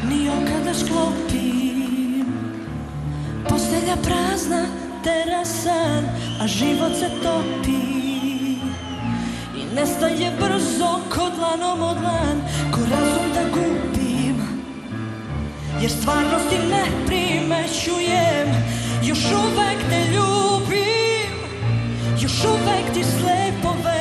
ni okada sklopim. Postelja prazna, terasan, a život se topi i nestaje brzo ko dlanom od dlan, ko razum da gubim, jer stvarnosti ne primećujem. Još uvek te ljubim, još uvek ti slepo verujem.